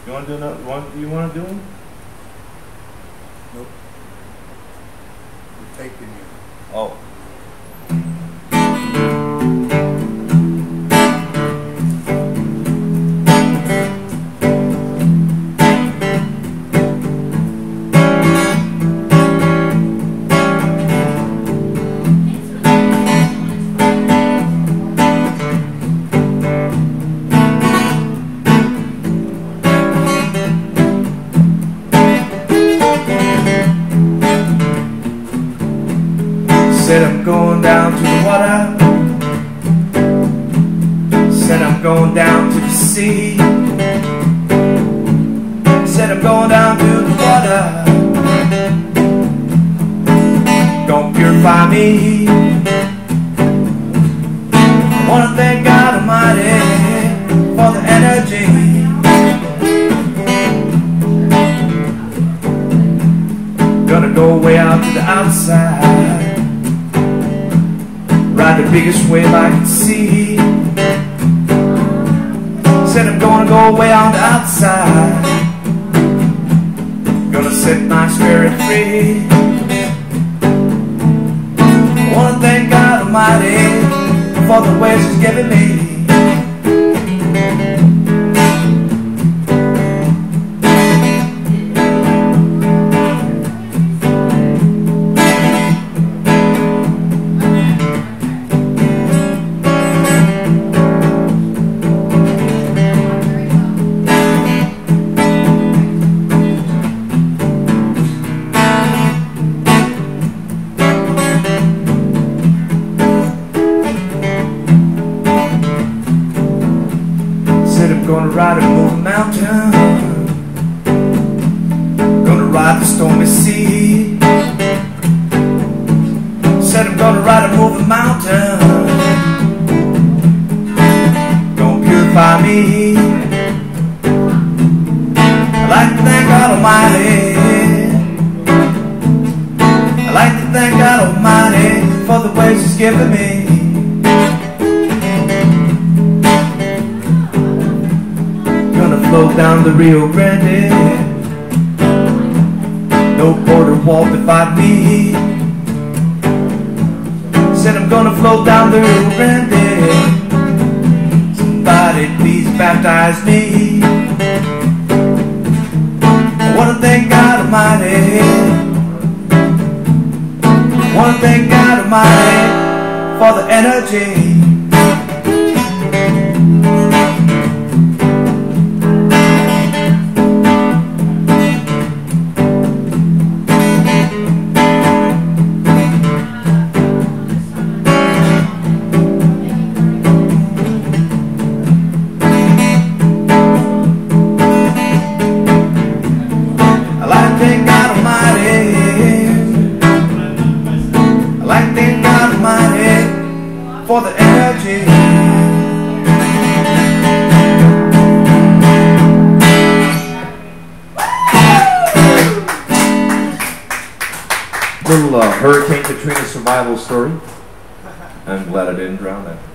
You want to do another one? Do you want to do them? Nope. We're taking you. Oh. Said I'm going down to the water. Said I'm going down to the sea. Said I'm going down to the water. Gonna purify me. I wanna thank God Almighty for the energy. Gonna go way out to the outside. Ride the biggest wave I can see. Said I'm gonna go way on the outside. Gonna set my spirit free. I wanna thank God Almighty for the ways He's given me. Gonna ride a moving mountain. Gonna ride the stormy sea. Said I'm gonna ride a moving mountain. Gonna purify me. I like to thank God Almighty. I like to thank God Almighty for the ways He's given me. Flow down the Rio Grande. No border wall divide me. Said I'm gonna flow down the Rio Grande. Somebody please baptize me. I wanna thank God Almighty. I wanna thank God Almighty for the energy. For the energy. Little Hurricane Katrina survival story. I'm glad I didn't drown it.